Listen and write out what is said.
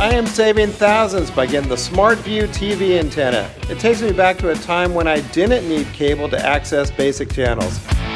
I am saving thousands by getting the SmartView TV antenna. It takes me back to a time when I didn't need cable to access basic channels.